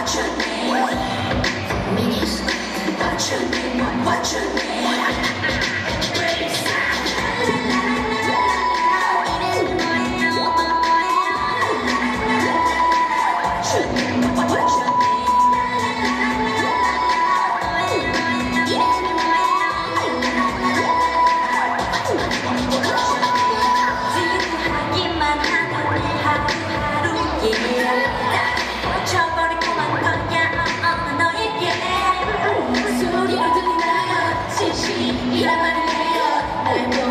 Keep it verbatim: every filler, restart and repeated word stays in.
What's your name? four minutes. What's your name? What's your name? 소리로 들리나요? 진심이란 말을 해요. 날